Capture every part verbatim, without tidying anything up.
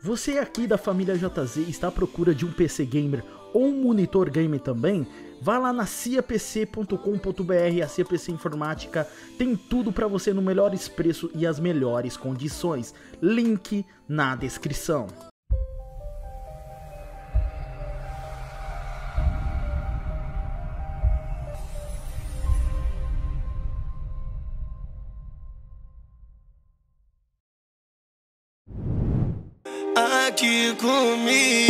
Você aqui da família J Z está à procura de um P C gamer ou um monitor gamer também? Vá lá na cia p c ponto com ponto b r, a Cia P C Informática tem tudo para você no melhores preços e as melhores condições. Link na descrição. Aqui comigo.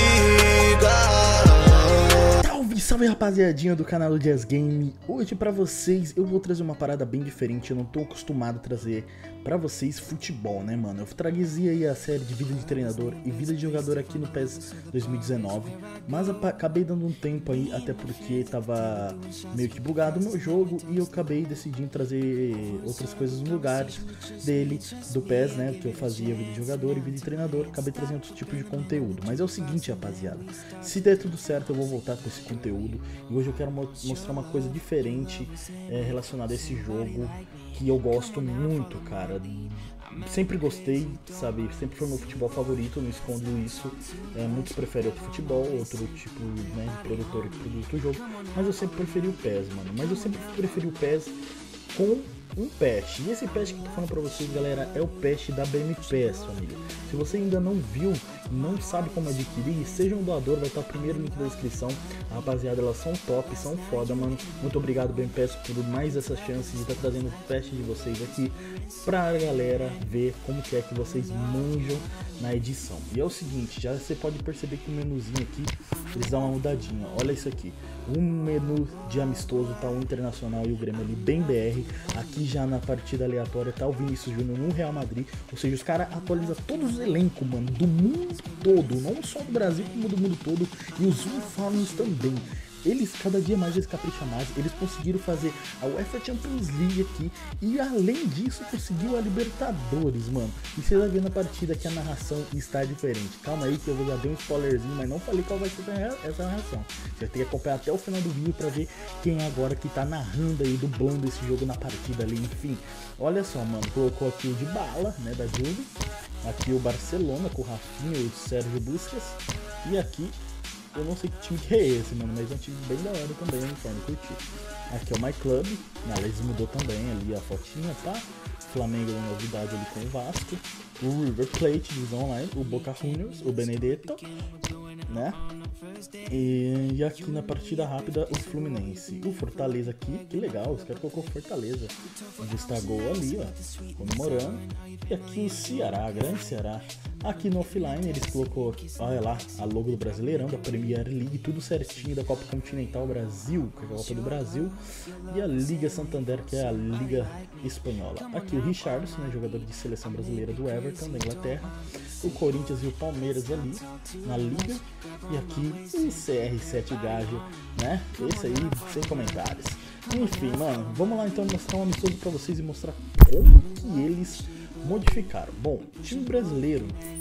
Salve, salve rapaziadinha do canal Jazz Game. Hoje pra vocês eu vou trazer uma parada bem diferente. Eu não tô acostumado a trazer pra vocês futebol, né, mano? Eu trazia aí a série de vida de treinador e vida de jogador aqui no P E S dois mil e dezenove, mas acabei dando um tempo aí, até porque tava meio que bugado o meu jogo, e eu acabei decidindo trazer outras coisas no lugar dele, do P E S, né, que eu fazia vida de jogador e vida de treinador. Acabei trazendo outro tipo de conteúdo, mas é o seguinte, rapaziada, se der tudo certo eu vou voltar com esse conteúdo, e hoje eu quero mo mostrar uma coisa diferente é, relacionada a esse jogo que eu gosto muito, cara. Sempre gostei, sabe? Sempre foi meu futebol favorito, não escondo isso. É, muitos preferem outro futebol, outro tipo, né, de produtor que produz o jogo, mas eu sempre preferi o P E S, mano. Mas eu sempre preferi o P E S com um patch. E esse patch que eu tô falando pra vocês, galera, é o patch da B M P S, família. Se você ainda não viu, não sabe como adquirir, seja um doador, vai estar o primeiro link da descrição. Rapaziada, elas são top, são foda, mano. Muito obrigado, B M P S, por mais essa chance de estar trazendo o patch de vocês aqui pra galera ver como que é que vocês manjam na edição. E é o seguinte, já você pode perceber que o menuzinho aqui, eles dão uma mudadinha. Olha isso aqui. Um menu de amistoso, tá o Internacional e o Grêmio ali bem B R. Aqui já na partida aleatória tá o Vinícius Júnior no Real Madrid. Ou seja, os caras atualizam todos os elencos, mano, do mundo todo, não só do Brasil como do mundo todo, e os uniformes também. Eles, cada dia mais, eles capricham mais. Eles conseguiram fazer a UEFA Champions League aqui, e além disso conseguiu a Libertadores, mano. E você vai ver na partida que a narração está diferente. Calma aí que eu vou já dar um spoilerzinho, mas não falei qual vai ser essa narração. Você vai ter que acompanhar até o final do vídeo pra ver quem é agora que tá narrando aí, dublando esse jogo na partida ali, enfim. Olha só, mano, colocou aqui o Dybala, né, da Juve. Aqui o Barcelona com o Rafinha e o Sérgio Busquets. E aqui eu não sei que time que é esse, mano, mas é um time bem da hora também, né, forma curtir. Aqui é o My Club, aliás mudou também ali a fotinha, tá? Flamengo da novidade ali com o Vasco, o River Plate dos online, o Boca Juniors, o Benedetto, né? E, e aqui na partida rápida o Fluminense, o Fortaleza aqui, que legal, os caras colocou Fortaleza, onde está gol ali, ó, comemorando. E aqui o Ceará, grande Ceará. Aqui no offline eles colocou, olha lá, a logo do Brasileirão, da Premier League, tudo certinho, da Copa Continental Brasil, que é a Copa do Brasil, e a Liga Santander, que é a Liga Espanhola. Aqui o Richarlison, né, jogador de seleção brasileira do Everton, da Inglaterra, o Corinthians e o Palmeiras ali, na Liga, e aqui o C R sete Gajo, né, esse aí, sem comentários. Enfim, mano, vamos lá então mostrar um amistoso pra vocês e mostrar como que eles modificaram. Bom, time brasileiro,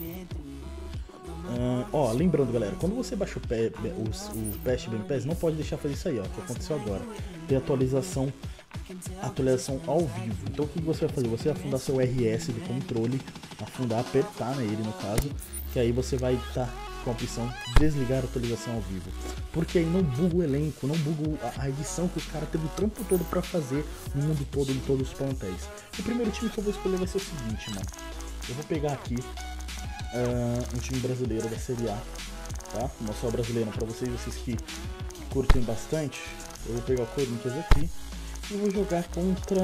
uh, ó, lembrando, galera, quando você baixa o, P, o, o patch B M P S, não pode deixar fazer isso aí, ó, que aconteceu agora. Tem atualização, atualização ao vivo. Então o que você vai fazer? Você vai afundar seu R S do controle, afundar, apertar nele no caso, que aí você vai estar tá com a opção desligar a atualização ao vivo, porque aí não buga o elenco, não buga a edição que os caras teve o trampo todo pra fazer no mundo todo, em todos os plantéis. O primeiro time que eu vou escolher vai ser o seguinte, mano. Eu vou pegar aqui uh, um time brasileiro da Série A, tá? Não só brasileiro, pra vocês, vocês que curtem bastante. Eu vou pegar o Corinthians aqui e vou jogar contra,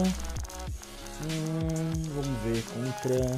hum, vamos ver, contra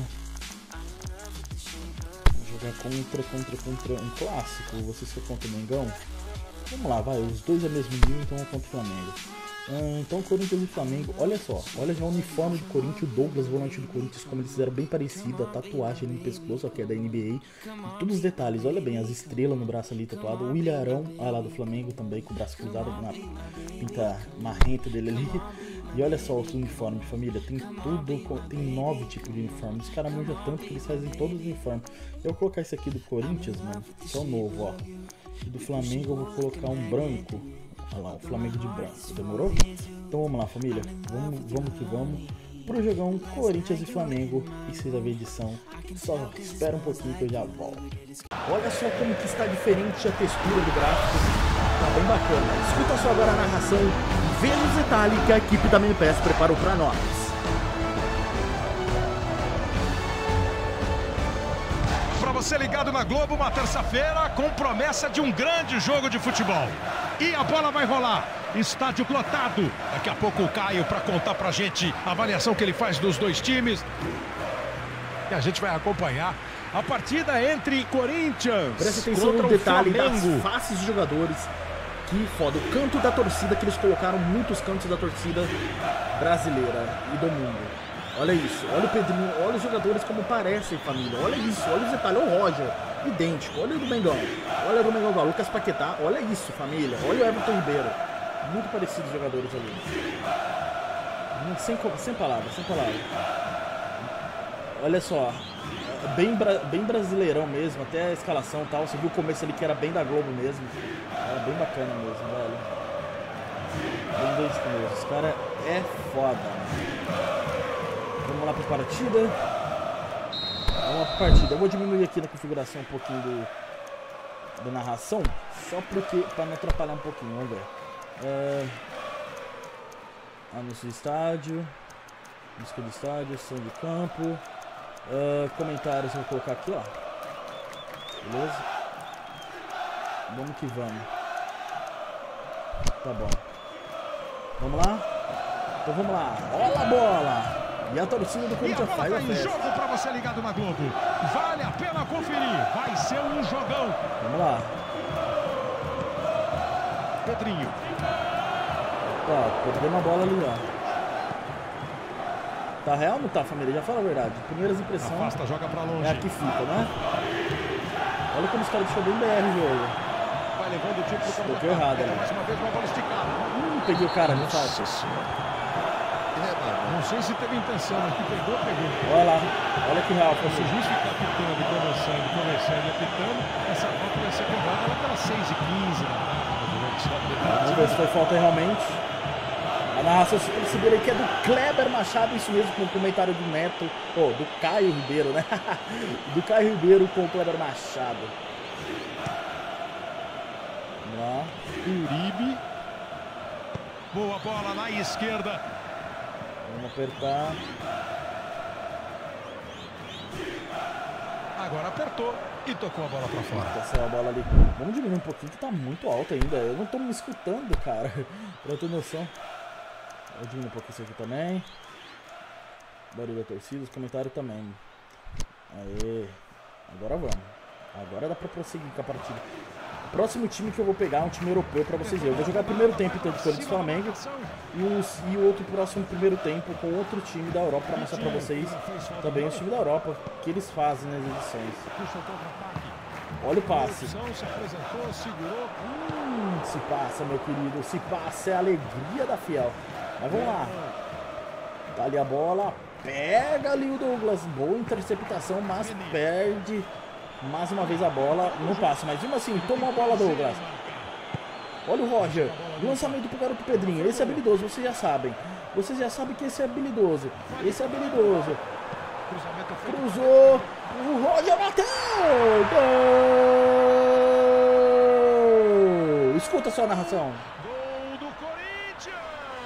jogar contra, contra, contra um clássico. Vocês que contra o Mengão? Vamos lá, vai, os dois é mesmo nível, então é contra o Flamengo. Ah, então Corinthians e Flamengo, olha só, olha já o uniforme do Corinthians, o Douglas, volante do Corinthians, como eles fizeram bem parecido, a tatuagem ali no pescoço, que é da N B A, todos os detalhes, olha bem, as estrelas no braço ali tatuado, o Ilharão, ah, lá do Flamengo também, com o braço cruzado na pinta marrenta dele ali. E olha só os uniformes de família, tem tudo, tem nove tipos de uniformes. Os caras manjam tanto que eles fazem todos os uniformes. Eu vou colocar esse aqui do Corinthians, mano, que é o novo, ó. E do Flamengo eu vou colocar um branco. Olha lá, o Flamengo de branco, demorou? Então vamos lá, família, vamos, vamos que vamos. pro jogão Corinthians e Flamengo. Precisa ver edição. Só espera um pouquinho que eu já volto. Olha só como que está diferente a textura do gráfico. Tá bem bacana. Escuta só agora a narração. Veja os detalhes que a equipe da Mini P E S preparou para nós. Para você ligado na Globo, uma terça-feira com promessa de um grande jogo de futebol. E a bola vai rolar. Estádio lotado. Daqui a pouco o Caio para contar pra gente a avaliação que ele faz dos dois times. E a gente vai acompanhar a partida entre Corinthians Presta atenção no detalhe das faces de jogadores. Que foda. O canto da torcida, que eles colocaram muitos cantos da torcida brasileira e do mundo. Olha isso. Olha o Pedrinho. Olha os jogadores como parecem, família. Olha isso. Olha os detalhes. Olha o Roger. Idêntico. Olha o do Mengão. Olha o do Mengão. O Lucas Paquetá. Olha isso, família. Olha o Everton Ribeiro. Muito parecidos os jogadores ali. Sem, sem palavras, sem palavras. Olha só. Bem, bem brasileirão mesmo. Até a escalação e tal. Você viu o começo ali que era bem da Globo mesmo. Era bem bacana mesmo, velho. Bem idêntico mesmo. Esse cara é foda, mano. Vamos lá pra partida. Vamos lá pra partida. Eu vou diminuir aqui na configuração um pouquinho do, da narração. Só porque, pra não atrapalhar um pouquinho. Vamos ver. É... Anúncio do estádio. Música do estádio. Som de campo. É... Comentários eu vou colocar aqui, ó. Beleza? Vamos que vamos. Tá bom. Vamos lá? Então vamos lá. Olha a bola! E a torcida do Corinthians faz a festa. Jogo para você ligado na Globo. Vale a pena conferir. Vai ser um jogão. Vamos lá. Pedrinho. Tá, perdendo a bola ali, ó. Tá real ou não tá, família? Já fala a verdade. Primeiras impressões. Afasta, joga pra longe. É aqui fica, né? Olha como os caras deixou bem B R o jogo. Vai levando o time pro campo. Toquei errado, né? Mais uma vez uma bola esticada. Hum, peguei o cara, não faz. Não sei se teve intenção, mas que pegou, pegou. Olha lá, olha que real. Se o juiz ficar apitando, conversando, conversando e apitando, essa falta vai ser cobrada lá pelas seis e quinze. Vamos ver se foi falta realmente. A narração, se perceberam aí que é do Kleber Machado, isso mesmo, com o comentário do Neto, oh, do Caio Ribeiro, né? Do Caio Ribeiro com o Kleber Machado. Vamos lá. Uribe. Boa bola na esquerda. Vamos apertar. Agora apertou e tocou a bola pra fora. Essa bola ali. Vamos diminuir um pouquinho que tá muito alto ainda. Eu não tô me escutando, cara. Pra ter noção. Vou diminuir um pouquinho isso aqui também. Barulho da torcida, os comentários também. Aê. Agora vamos. Agora dá pra prosseguir com a partida. O próximo time que eu vou pegar é um time europeu pra vocês verem. Eu vou jogar o primeiro tempo então de Corinthians e Flamengo. E, os, e o outro próximo primeiro tempo com outro time da Europa pra mostrar pra vocês também os times da Europa que eles fazem nas edições. Olha o passe. Hum, se passa, meu querido. Se passa é a alegria da Fiel. Mas vamos lá. Tá ali a bola. Pega ali o Douglas. Boa interceptação, mas perde mais uma vez a bola no passe. Mas mesmo assim, toma a bola, Douglas. Olha o Roger. Lançamento pro garoto Pedrinho. Esse é habilidoso, vocês já sabem. Vocês já sabem que esse é habilidoso. Esse é habilidoso. Cruzou. O Roger bateu. Gol. Escuta só a narração. Gol do Corinthians.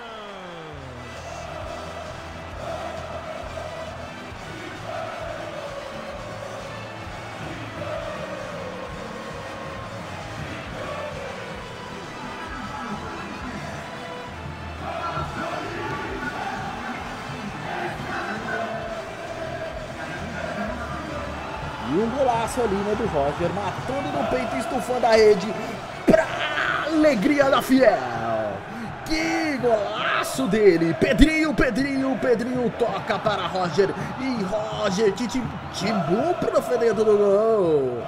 E um golaço ali, né, do Roger, matando no peito e estufando a rede pra alegria da Fiel. Que golaço dele. Pedrinho, Pedrinho, Pedrinho toca para Roger. E Roger, Timbu pro dentro do gol.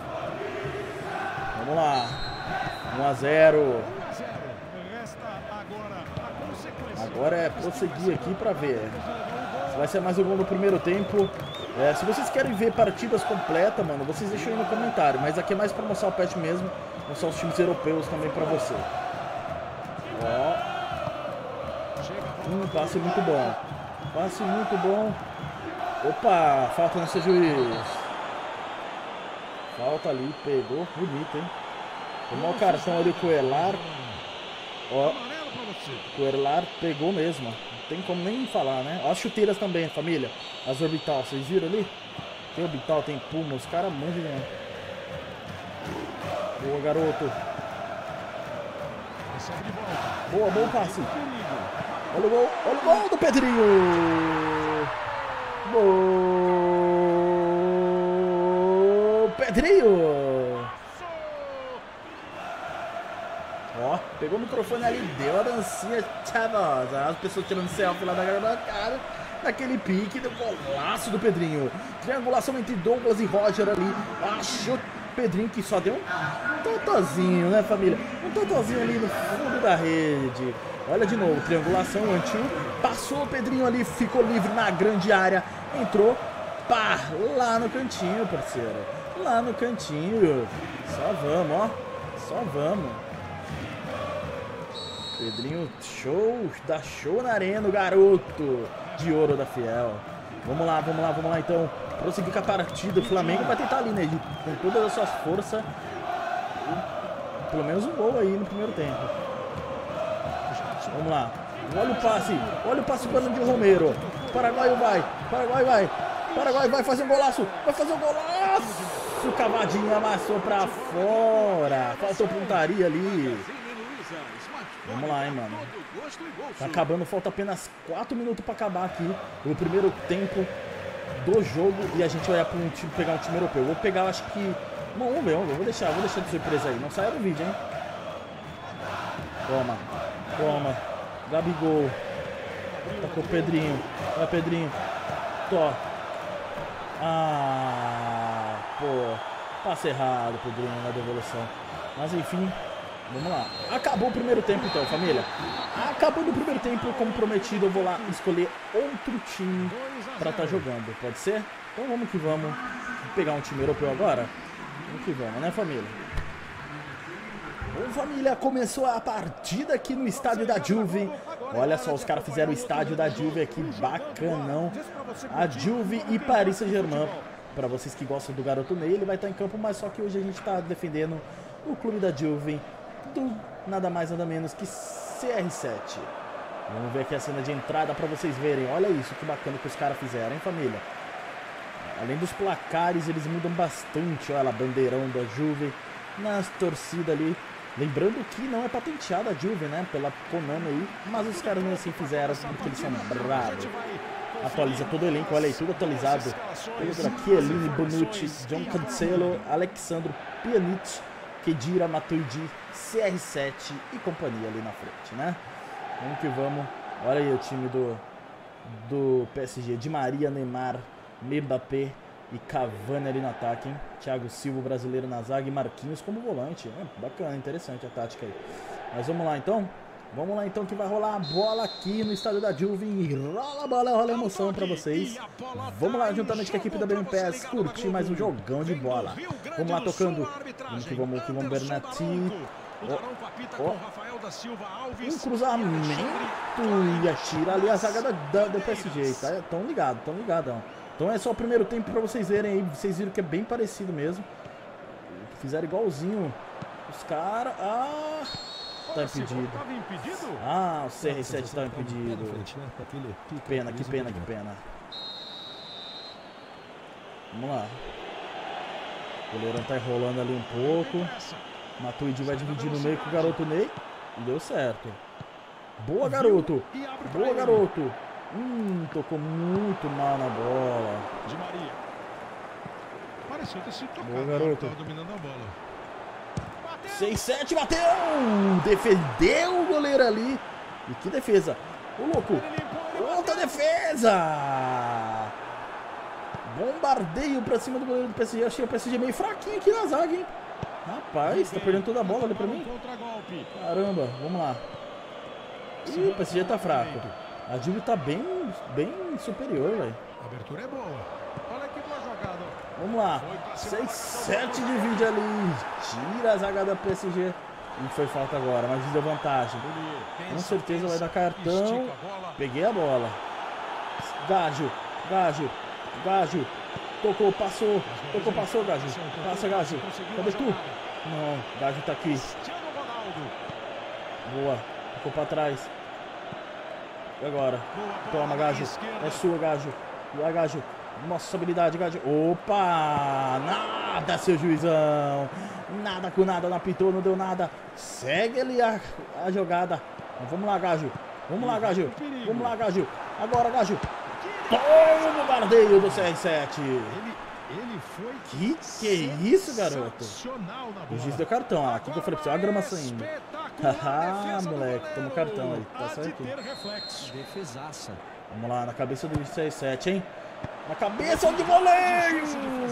Vamos lá. um a zero. Agora é prosseguir aqui pra ver. Se vai ser mais um gol no primeiro tempo. É, se vocês querem ver partidas completas, mano, vocês deixam aí no comentário. Mas aqui é mais pra mostrar o patch mesmo. Mostrar os times europeus também pra você. Ó. Um passe muito bom. Passe muito bom. Opa, falta nesse juiz. Falta ali, pegou. Bonito, hein? Tomou o cartão ali com o Elar. Ó, Coerlar pegou mesmo. Não tem como nem falar, né? Ó, as chuteiras também, família. As orbital, vocês viram ali? Tem orbital, tem puma, os caras manjam, né? Boa, garoto. Boa, bom passe. Olha o gol, olha o gol do Pedrinho. Gol. Pedrinho. Ó, pegou o microfone ali, deu a dancinha chavosa. As pessoas tirando selfie lá da cara, naquele pique, deu golaço do Pedrinho. Triangulação entre Douglas e Roger ali. Achou o Pedrinho que só deu um totozinho, né, família? Um totozinho ali no fundo da rede. Olha de novo, triangulação, antigo. Passou o Pedrinho ali, ficou livre na grande área. Entrou, pá, lá no cantinho, parceiro. Lá no cantinho. Só vamos, ó. Só vamos. Pedrinho, show, dá show na arena, o garoto de ouro da Fiel. Vamos lá, vamos lá, vamos lá então. Prosseguir com a partida. O Flamengo vai tentar ali, né? Com todas as suas forças. Pelo menos um gol aí no primeiro tempo. Vamos lá. Olha o passe. Olha o passe para o Romero. Paraguai vai. Paraguai vai. Paraguai vai fazer um golaço. Vai fazer um golaço. O Cavadinho amassou para fora. Faltou pontaria ali. Vamos lá, hein, mano. Tá acabando, falta apenas quatro minutos pra acabar aqui o primeiro tempo do jogo e a gente vai pra um time, pegar um time europeu. Vou pegar, acho que... Bom, vamos ver, vamos ver. Vou deixar, vou deixar de surpresa aí. Não saia do vídeo, hein. Toma, toma. Gabigol. Tá com o Pedrinho. Vai, Pedrinho. Tó. Ah, pô. Passe errado, Pedrinho, na devolução. Mas enfim... Vamos lá. Acabou o primeiro tempo então, família. Acabou o primeiro tempo, como prometido, eu vou lá escolher outro time pra estar tá jogando. Pode ser? Então vamos que vamos. Vou pegar um time europeu agora. Vamos que vamos, né, família? Bom, família, começou a partida aqui no estádio da Juve. Olha só, os caras fizeram o estádio da Juve aqui, bacanão. A Juve e Paris Saint-Germain. Pra vocês que gostam do garoto Ney, ele vai estar em campo, mas só que hoje a gente tá defendendo o clube da Juve. Do nada mais nada menos que C R sete. Vamos ver aqui a cena de entrada para vocês verem. Olha isso, que bacana que os caras fizeram, hein, família? Além dos placares, eles mudam bastante. Olha lá, bandeirão da Juve nas torcidas ali. Lembrando que não é patenteada a Juve, né? Pela Konami aí. Mas os caras mesmo assim fizeram, porque eles são bravos. Atualiza todo o elenco, olha aí, tudo atualizado. Pedro aqui, Chiellini, Bonucci, John Cancelo, Alexandro Pjanic, Khedira, Matuidi, C R sete e companhia ali na frente, né? Vamos que vamos. Olha aí o time do, do P S G. Di Maria, Neymar, Mbappé e Cavani ali no ataque, hein? Thiago Silva, brasileiro na zaga, e Marquinhos como volante. É, bacana, interessante a tática aí. Mas vamos lá então. Vamos lá então que vai rolar a bola aqui no estádio da Juve. Rola a bola, rola a emoção pra vocês. Vamos lá juntamente com a equipe da B M P S curtir mais um jogão de bola. Vamos lá tocando. Vamos que vamos, que vamos, Bernati. Oh, oh. Um cruzamento e atira ali a zaga da, da, do P S G. Tá? Tão ligado, tão ligadão. Então é só o primeiro tempo pra vocês verem aí. Vocês viram que é bem parecido mesmo. Fizeram igualzinho os caras. Ah... Tá impedido. Ah, o C R sete tá impedido. Que pena, que pena, que pena. Vamos lá. O goleirão tá enrolando ali um pouco. Matuidi vai dividir no meio com o garoto Ney. E deu certo. Boa, garoto. Boa, garoto. Hum, tocou muito mal na bola. Boa, garoto. seis sete, bateu! Defendeu o goleiro ali. E que defesa! Ô, louco! Outra defesa! Bombardeio pra cima do goleiro do P S G. Achei o P S G meio fraquinho aqui na zaga, hein? Rapaz, tá perdendo toda a bola ali pra mim. Caramba, vamos lá. Ih, o P S G tá fraco. A Juve tá bem, bem superior, velho. A abertura é boa. Olha que boa jogada. Vamos lá. seis sete divide ali. Tira a zaga da P S G. Não foi falta agora, mas deu vantagem. Com certeza vai dar cartão. Peguei a bola. Gajo, Gajo, Gajo. Tocou, passou, tocou, passou, Gajo. Passa, Gajo. Cadê tu? Não, Gajo tá aqui. Boa, ficou pra trás. E agora? Toma, Gajo. É sua, Gajo. Vai, Gajo. Nossa, habilidade, Gajo. Opa! Nada, seu juizão. Nada com nada, não apitou, não deu nada. Segue ali a, a jogada. Vamos lá, Gajo. Vamos lá, Gajo. Vamos lá, Gajo. Agora, Gajo. Toma o bombardeio do C R sete. Ele foi que que é isso, garoto? O juiz deu cartão. Ah, aqui que eu falei pra você. Olha a grama saindo. Haha, moleque. Toma o cartão aí. Tá certo? Defesaça. Vamos lá, na cabeça do C R sete, hein? Na cabeça de goleiro!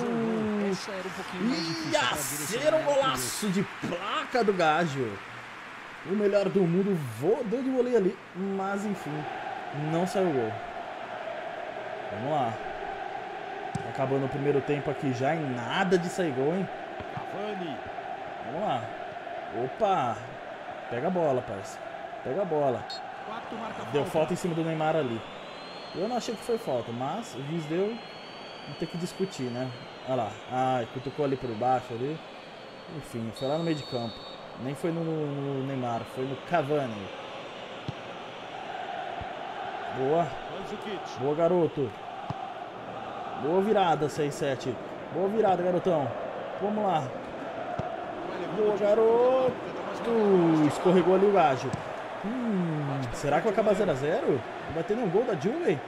Ia ser um golaço de placa do Gajo. O melhor do mundo deu de voleio ali. Mas enfim, não saiu o gol. Vamos lá. Acabando o primeiro tempo aqui já em nada de sair gol, hein? Vamos lá. Opa! Pega a bola, parça. Pega a bola. Deu falta em cima do Neymar ali. Eu não achei que foi falta, mas o juiz deu. Não tem que discutir, né? Olha lá. Ah, cutucou ali por baixo ali. Enfim, foi lá no meio de campo. Nem foi no, no Neymar, foi no Cavani. Boa. Boa, garoto. Boa virada, seis sete. Boa virada, garotão. Vamos lá. Boa, garoto. Escorregou ali o Gajo. Hum, será que vai acabar zero a zero? Não vai ter nenhum gol da Juve?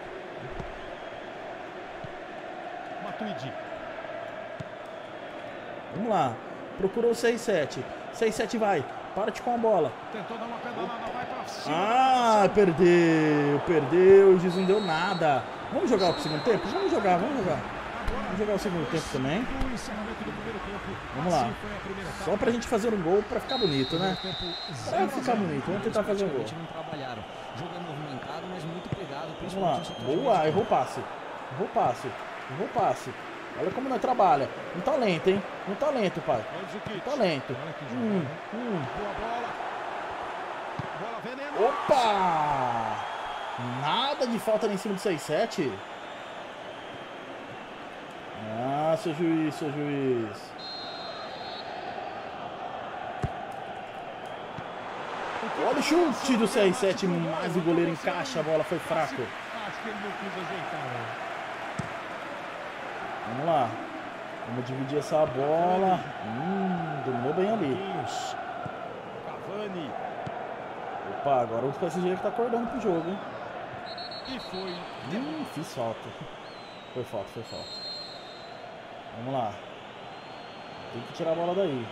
Vamos lá. Procurou o seis sete. seis sete vai. Parte com a bola. Tentou dar uma pedalada, vai pra cima. Ah, perdeu. Perdeu. O juiz não deu nada. Vamos jogar o segundo tempo? Vamos jogar, vamos jogar. Vamos jogar o segundo tempo também. Vamos lá. Só pra gente fazer um gol pra ficar bonito, né? Pra ficar bonito. Vamos tentar fazer um gol. Vamos lá. Boa, errou o passe. Errou o passe. Errou o passe. Olha como nós trabalha. Um talento, hein? Um talento, pai. Um talento. Hum, hum. Opa! Nada de falta ali em cima do seis sete. Ah, seu juiz, seu juiz. Olha o chute do C R sete, mas o goleiro encaixa, a bola foi fraco. Acho que ele não quis ajeitar, né? Vamos lá. Vamos dividir essa bola. Hum, dominou bem ali. Cavani. Opa, agora o P S G que tá acordando pro jogo, hein? E foi. Hum, fiz falta. Foi falta, foi falta. Vamos lá. Tem que tirar a bola daí.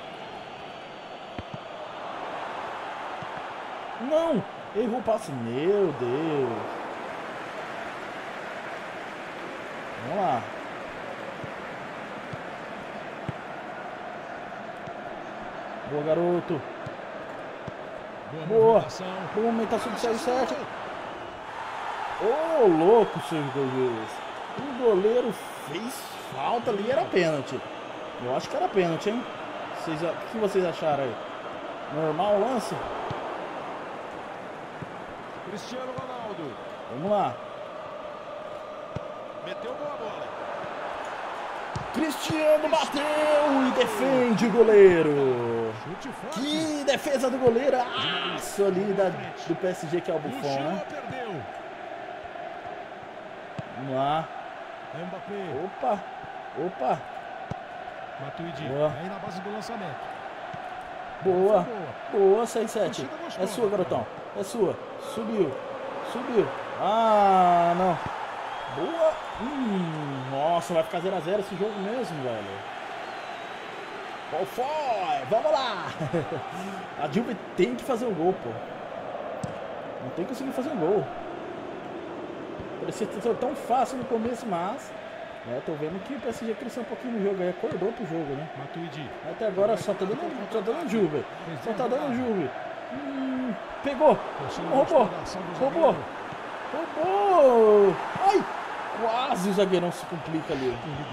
Não! Errou o passe. Meu Deus. Vamos lá. Boa, garoto. Boa. Boa. Movimentação. Boa movimentação do C R sete. Ô, oh, louco, seu juiz. O goleiro fez falta ali, era pênalti. Eu acho que era pênalti, hein? Vocês, o que vocês acharam aí? Normal o lance? Cristiano Ronaldo. Vamos lá. Meteu boa bola. Cristiano bateu e defende o goleiro. Chute forte. Que defesa do goleiro. Aço ali da, do P S G, que é o Buffon, né? Perdeu. Vamos lá. Mbappé. Opa, opa. Matuidi. Boa. Aí na base do lançamento. Boa, boa, seis sete. É sua, garotão. É sua. Subiu, subiu. Ah, não. Boa. Hum, nossa, vai ficar zero a zero esse jogo mesmo, velho. Qual foi? Vamos lá. A Juve tem que fazer um gol, pô. Não tem que conseguir fazer um gol. Parecia ser tão fácil no começo, mas... É, tô vendo que o P S G cresceu um pouquinho no jogo aí, acordou pro jogo, né? Matuidi. Até agora só tá dando, só tá dando Juve. Só tá dando Juve. Hum, pegou. Roubou. Roubou. Roubou. Ai, quase o zagueirão se complica ali.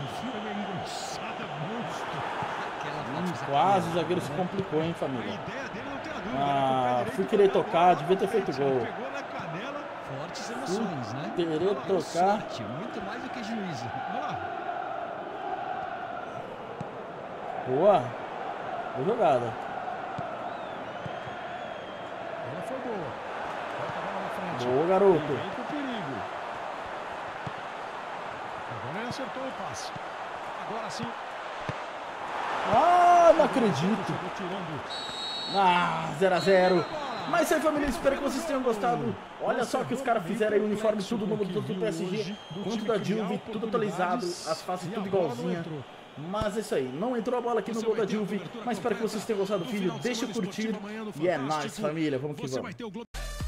Hum, quase o zagueiro se complicou, hein, família. Ah, fui querer tocar, devia ter feito gol. emoções, né? Querer tocar. Sorte, muito mais do que juízo. Vamos lá. Boa. Boa jogada. Ela foi boa. Bota a bola na frente. Boa, garoto. Ele vem com perigo. Agora ele acertou o passe. Agora sim. Ah, não acredito. Ah, zero a zero. Mas isso aí, família, espero que vocês tenham gostado. Olha só que os caras fizeram aí o uniforme tudo novo, tudo do P S G, quanto da Juve, tudo atualizado, as faces tudo igualzinha. Mas é isso aí, não entrou a bola aqui no gol da Juve, mas espero que vocês tenham gostado do vídeo, deixa eu curtir e é nóis, família, vamos que vamos.